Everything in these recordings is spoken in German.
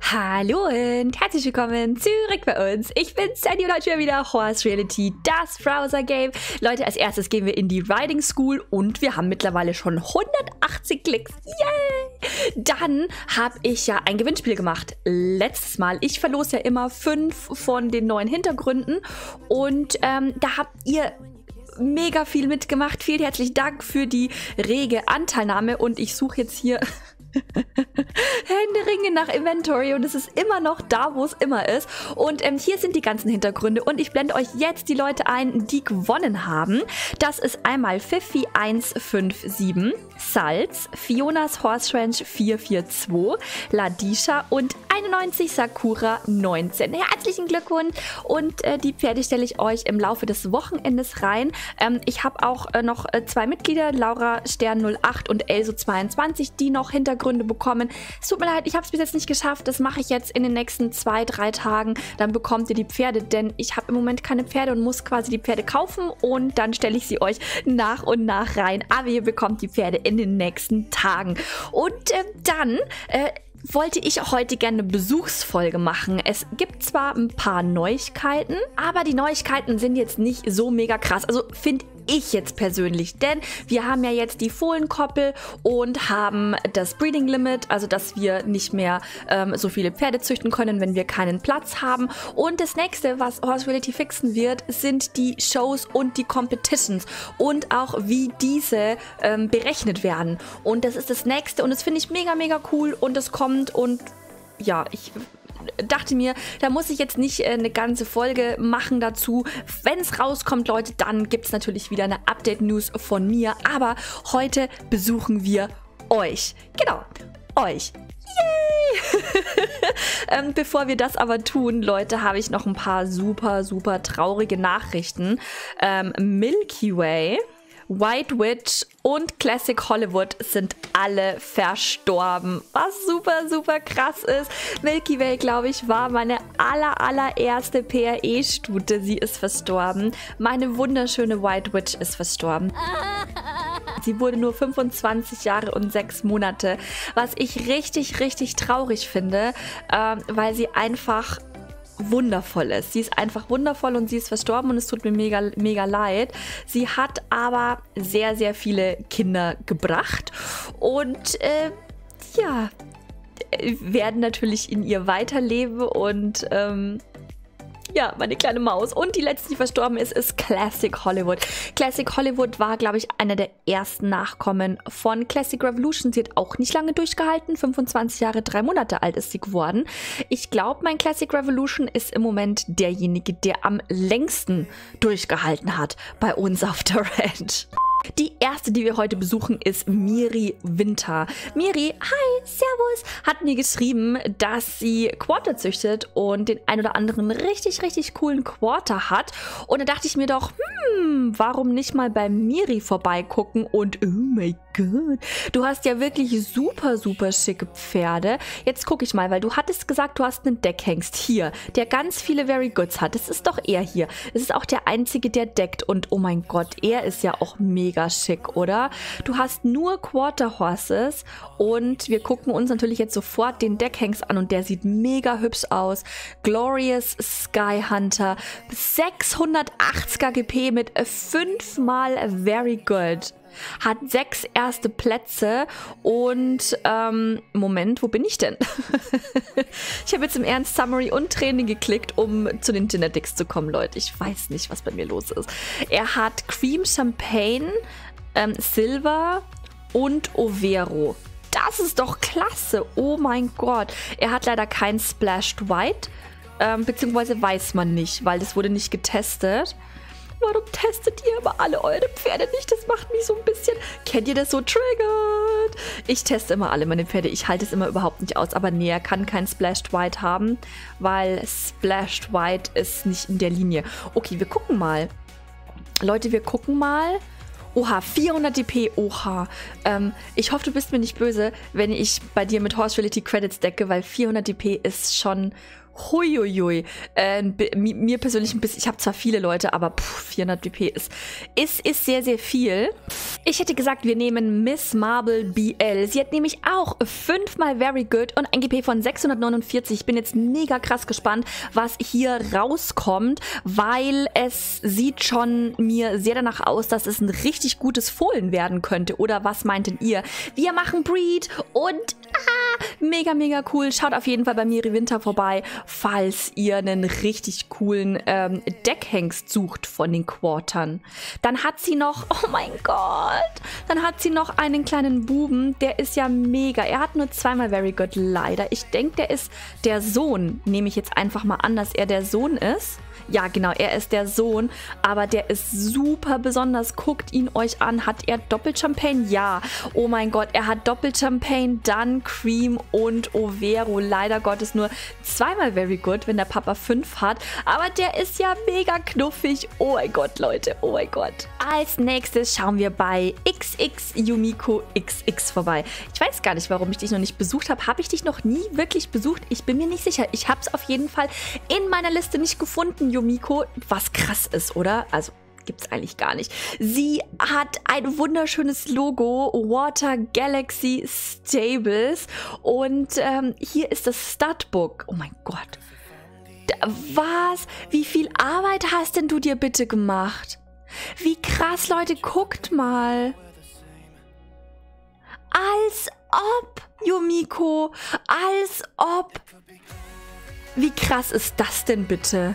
Hallo und herzlich willkommen zurück bei uns. Ich bin Sandy und heute wieder Horse Reality, das Browser-Game. Leute, als erstes gehen wir in die Riding School und wir haben mittlerweile schon 180 Klicks. Yay! Dann habe ich ja ein Gewinnspiel gemacht. Letztes Mal. Ich verlose ja immer 5 von den neuen Hintergründen und da habt ihr mega viel mitgemacht. Vielen herzlichen Dank für die rege Anteilnahme und ich suche jetzt hier Händeringend nach Inventory und es ist immer noch da, wo es immer ist. Und hier sind die ganzen Hintergründe und ich blende euch jetzt die Leute ein, die gewonnen haben. Das ist einmal Fifi157, Salz, Fionas Horse Ranch 442, Ladisha und 91 Sakura 19. Herzlichen Glückwunsch und die Pferde stelle ich euch im Laufe des Wochenendes rein. Ich habe auch noch 2 Mitglieder, Laura Stern 08 und Elso 22, die noch Hintergründe bekommen. Es tut mir leid, ich habe es bis jetzt nicht geschafft. Das mache ich jetzt in den nächsten 2-3 Tagen. Dann bekommt ihr die Pferde, denn ich habe im Moment keine Pferde und muss quasi die Pferde kaufen und dann stelle ich sie euch nach und nach rein. Aber ihr bekommt die Pferde in den nächsten Tagen. Und dann wollte ich heute gerne eine Besuchsfolge machen. Es gibt zwar ein paar Neuigkeiten, aber die Neuigkeiten sind jetzt nicht so mega krass. Also finde ich jetzt persönlich, denn wir haben ja jetzt die Fohlenkoppel und haben das Breeding Limit, also dass wir nicht mehr so viele Pferde züchten können, wenn wir keinen Platz haben. Und das nächste, was Horse Reality fixen wird, sind die Shows und die Competitions und auch wie diese berechnet werden. Und das ist das nächste und das finde ich mega, mega cool und das kommt und ja, ich dachte mir, da muss ich jetzt nicht eine ganze Folge machen dazu. Wenn es rauskommt, Leute, dann gibt es natürlich wieder eine Update-News von mir. Aber heute besuchen wir euch. Genau, euch. Yay! Bevor wir das aber tun, Leute, habe ich noch ein paar super, super traurige Nachrichten. Milky Way, White Witch und Classic Hollywood sind alle verstorben, was super, super krass ist. Milky Way, glaube ich, war meine allererste PRE-Stute. Sie ist verstorben. Meine wunderschöne White Witch ist verstorben. Sie wurde nur 25 Jahre und 6 Monate, was ich richtig, richtig traurig finde, weil sie einfach wundervoll ist. Sie ist einfach wundervoll und sie ist verstorben und es tut mir mega, mega leid. Sie hat aber sehr, sehr viele Kinder gebracht und ja, werden natürlich in ihr weiterleben und ja, meine kleine Maus. Und die letzte, die verstorben ist, ist Classic Hollywood. Classic Hollywood war, glaube ich, einer der ersten Nachkommen von Classic Revolution. Sie hat auch nicht lange durchgehalten. 25 Jahre, 3 Monate alt ist sie geworden. Ich glaube, mein Classic Revolution ist im Moment derjenige, der am längsten durchgehalten hat bei uns auf der Ranch. Die erste, die wir heute besuchen, ist Miri Winter. Miri, hi, servus, hat mir geschrieben, dass sie Quarter züchtet und den ein oder anderen richtig, richtig coolen Quarter hat. Und da dachte ich mir doch, warum nicht mal bei Miri vorbeigucken und oh mein Gott, du hast ja wirklich super, super schicke Pferde. Jetzt gucke ich mal, weil du hattest gesagt, du hast einen Deckhengst hier, der ganz viele Very Goods hat. Das ist doch er hier. Es ist auch der einzige, der deckt und oh mein Gott, er ist ja auch mega schick, oder? Du hast nur Quarter Horses und wir gucken uns natürlich jetzt sofort den Deckhengst an und der sieht mega hübsch aus. Glorious Sky Hunter, 680er GP mit 5-mal Very Good. Hat 6 erste Plätze und Moment, wo bin ich denn? Ich habe jetzt im Ernst Summary und Training geklickt, um zu den Genetics zu kommen, Leute. Ich weiß nicht, was bei mir los ist. Er hat Cream Champagne, Silver und Overo. Das ist doch klasse. Oh mein Gott. Er hat leider kein Splashed White, beziehungsweise weiß man nicht, weil das wurde nicht getestet. Warum testet ihr aber alle eure Pferde nicht? Das macht mich so ein bisschen... Kennt ihr das so? Triggered! Ich teste immer alle meine Pferde. Ich halte es immer überhaupt nicht aus. Aber nee, er kann kein Splashed White haben, weil Splashed White ist nicht in der Linie. Okay, wir gucken mal. Leute, wir gucken mal. Oha, 400 DP, oha. Ich hoffe, du bist mir nicht böse, wenn ich bei dir mit Horse Reality Credits decke, weil 400 DP ist schon Huiuiui. Mir persönlich ein bisschen, ich habe zwar viele Leute, aber 400 WP ist sehr, sehr viel. Ich hätte gesagt, wir nehmen Miss Marble BL. Sie hat nämlich auch 5-mal Very Good und ein GP von 649. Ich bin jetzt mega krass gespannt, was hier rauskommt, weil es sieht schon mir sehr danach aus, dass es ein richtig gutes Fohlen werden könnte. Oder was meinten ihr? Wir machen Breed und mega, mega cool. Schaut auf jeden Fall bei Miri Winter vorbei, falls ihr einen richtig coolen Deckhengst sucht von den Quartern. Dann hat sie noch, oh mein Gott, dann hat sie noch einen kleinen Buben, der ist ja mega. Er hat nur 2-mal Very Good, leider. Ich denke, der ist der Sohn. Nehme ich jetzt einfach mal an, dass er der Sohn ist. Ja, genau, er ist der Sohn, aber der ist super besonders. Guckt ihn euch an. Hat er Doppelchampagne? Ja. Oh mein Gott, er hat Doppelchampagne, dann Cream und Overo. Leider Gottes nur 2-mal Very Good, wenn der Papa 5 hat. Aber der ist ja mega knuffig. Oh mein Gott, Leute, oh mein Gott. Als nächstes schauen wir bei XX Yumiko XX vorbei. Ich weiß gar nicht, warum ich dich noch nicht besucht habe. Habe ich dich noch nie wirklich besucht? Ich bin mir nicht sicher. Ich habe es auf jeden Fall in meiner Liste nicht gefunden, Yumiko, was krass ist, oder? Also gibt es eigentlich gar nicht. Sie hat ein wunderschönes Logo, Water Galaxy Stables, und hier ist das Studbook. Oh mein Gott. Was? Wie viel Arbeit hast denn du dir bitte gemacht? Wie krass, Leute, guckt mal. Als ob, Yumiko, als ob. Wie krass ist das denn bitte?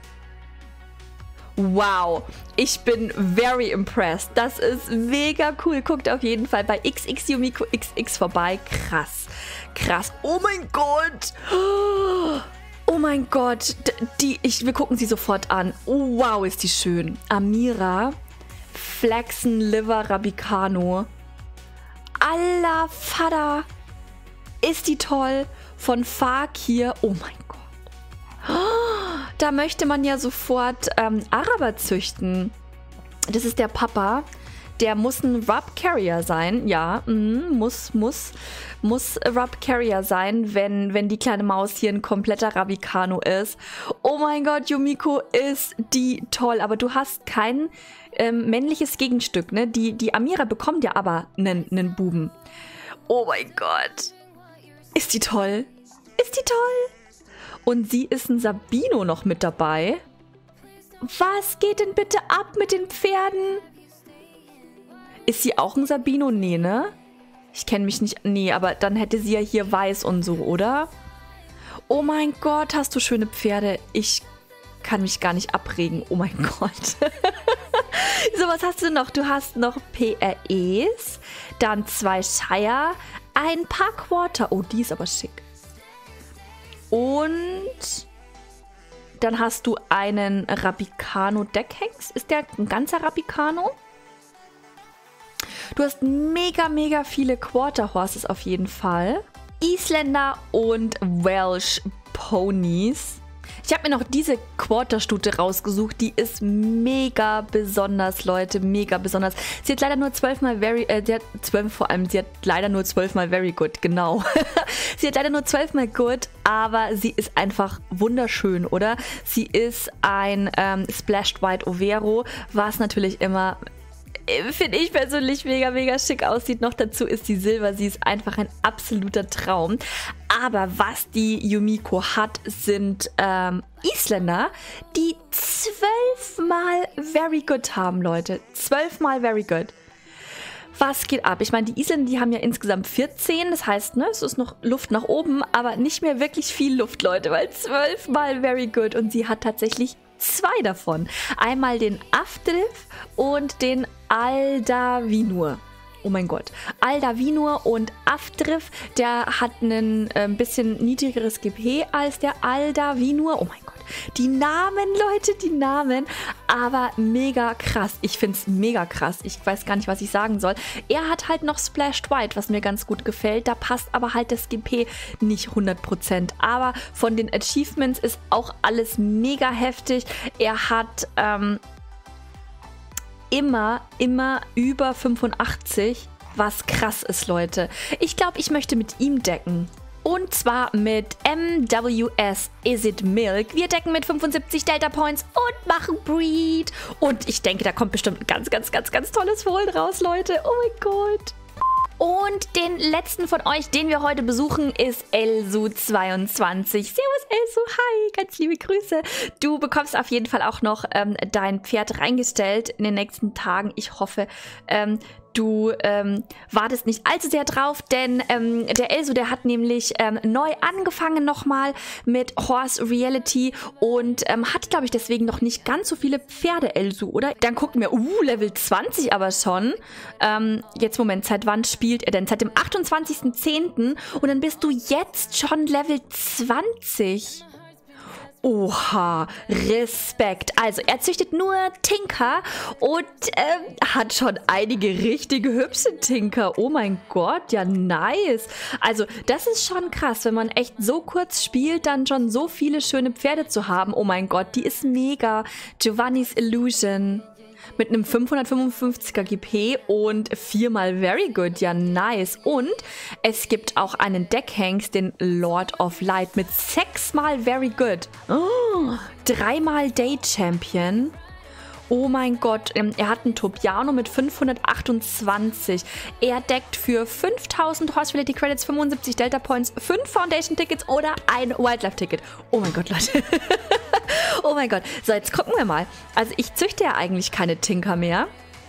Wow, ich bin very impressed. Das ist mega cool. Guckt auf jeden Fall bei XX Yumiko XX vorbei. Krass, krass. Oh mein Gott. Oh mein Gott. Wir gucken sie sofort an. Oh, wow, ist die schön. Amira Flaxen Liver Rabicano. Alla Fada. Ist die toll. Von Fakir. Oh mein Gott. Da möchte man ja sofort Araber züchten. Das ist der Papa. Der muss ein Rub Carrier sein. Ja, muss Rub Carrier sein, wenn die kleine Maus hier ein kompletter Rabicano ist. Oh mein Gott, Yumiko, ist die toll. Aber du hast kein männliches Gegenstück, ne? Die Amira bekommt ja aber einen Buben. Oh mein Gott. Ist die toll? Ist die toll? Und sie ist ein Sabino noch mit dabei. Was geht denn bitte ab mit den Pferden? Ist sie auch ein Sabino? Nee, ne? Ich kenne mich nicht. Nee, aber dann hätte sie ja hier weiß und so, oder? Oh mein Gott, hast du schöne Pferde. Ich kann mich gar nicht abregen. Oh mein Gott. So, was hast du noch? Du hast noch PREs, dann 2 Shire, ein paar Quarter. Oh, die ist aber schick. Und dann hast du einen Rabicano Deckhengst. Ist der ein ganzer Rabicano? Du hast mega, mega viele Quarter Horses auf jeden Fall. Isländer und Welsh Ponys. Ich habe mir noch diese Quarterstute rausgesucht. Die ist mega besonders, Leute. Mega besonders. Sie hat leider nur 12-mal sie hat leider nur 12-mal Very Good, genau. Sie hat leider nur 12-mal Good, aber sie ist einfach wunderschön, oder? Sie ist ein Splashed White Overo, was natürlich immer, finde ich persönlich, mega, mega schick aussieht. Noch dazu ist sie silber. Sie ist einfach ein absoluter Traum. Aber was die Yumiko hat, sind Isländer, die 12-mal Very Good haben, Leute. 12-mal Very Good. Was geht ab? Ich meine, die Isländer, die haben ja insgesamt 14. Das heißt, ne, es ist noch Luft nach oben, aber nicht mehr wirklich viel Luft, Leute, weil 12-mal Very Good. Und sie hat tatsächlich 2 davon. Einmal den Afdrif und den Aldavinur. Oh mein Gott. Aldavinur und Afdrif, der hat ein bisschen niedrigeres GP als der Aldavinur. Oh mein Gott. Die Namen, Leute, die Namen. Aber mega krass. Ich finde es mega krass. Ich weiß gar nicht, was ich sagen soll. Er hat halt noch Splashed White, was mir ganz gut gefällt. Da passt aber halt das GP nicht 100%. Aber von den Achievements ist auch alles mega heftig. Er hat immer über 85, was krass ist, Leute. Ich glaube, ich möchte mit ihm decken. Und zwar mit MWS Is It Milk. Wir decken mit 75 Delta Points und machen Breed. Und ich denke, da kommt bestimmt ein ganz, ganz, ganz, ganz tolles Fohlen raus, Leute. Oh mein Gott. Und den letzten von euch, den wir heute besuchen, ist Elsu22. Servus Elsu, hi, ganz liebe Grüße. Du bekommst auf jeden Fall auch noch dein Pferd reingestellt in den nächsten Tagen. Ich hoffe, du wartest nicht allzu sehr drauf, denn der Elsu, der hat nämlich neu angefangen nochmal mit Horse Reality und hat, glaube ich, deswegen noch nicht ganz so viele Pferde, Elsu, oder? Dann gucken wir, Level 20 aber schon. Jetzt, Moment, seit wann spielt er denn? Seit dem 28.10. und dann bist du jetzt schon Level 20. Oha, Respekt. Also er züchtet nur Tinker und hat schon einige richtige hübsche Tinker. Oh mein Gott, ja nice. Also das ist schon krass, wenn man echt so kurz spielt, dann schon so viele schöne Pferde zu haben. Oh mein Gott, die ist mega. Giovanni's Illusion. Mit einem 555er GP und 4-mal Very Good. Ja, nice. Und es gibt auch einen Deckhengst, den Lord of Light, mit 6-mal Very Good. 3-mal Day Champion. Oh mein Gott, er hat einen Tobiano mit 528. Er deckt für 5000 Horse Reality Credits, 75 Delta Points, 5 Foundation Tickets oder ein Wildlife Ticket. Oh mein Gott, Leute. Oh mein Gott. So, jetzt gucken wir mal. Also ich züchte ja eigentlich keine Tinker mehr.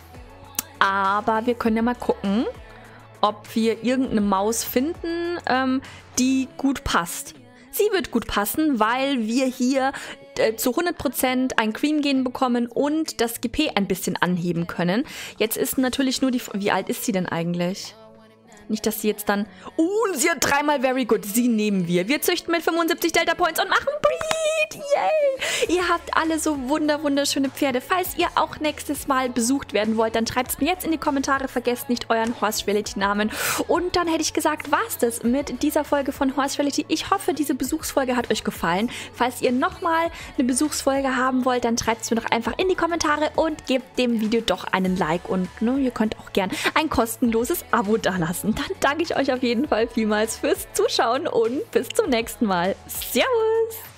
Aber wir können ja mal gucken, ob wir irgendeine Maus finden, die gut passt. Sie wird gut passen, weil wir hier zu 100% ein Cream Gen bekommen und das GP ein bisschen anheben können. Jetzt ist natürlich nur die... Wie alt ist sie denn eigentlich? Nicht, dass sie jetzt dann... sie hat 3-mal Very Good. Sie nehmen wir. Wir züchten mit 75 Delta Points und machen Breed. Yay! Ihr habt alle so wunderschöne Pferde. Falls ihr auch nächstes Mal besucht werden wollt, dann schreibt es mir jetzt in die Kommentare. Vergesst nicht euren Horse Reality Namen. Und dann hätte ich gesagt, war's das mit dieser Folge von Horse Reality. Ich hoffe, diese Besuchsfolge hat euch gefallen. Falls ihr nochmal eine Besuchsfolge haben wollt, dann schreibt es mir doch einfach in die Kommentare und gebt dem Video doch einen Like. Und ihr könnt auch gern ein kostenloses Abo dalassen. Dann danke ich euch auf jeden Fall vielmals fürs Zuschauen und bis zum nächsten Mal. Servus!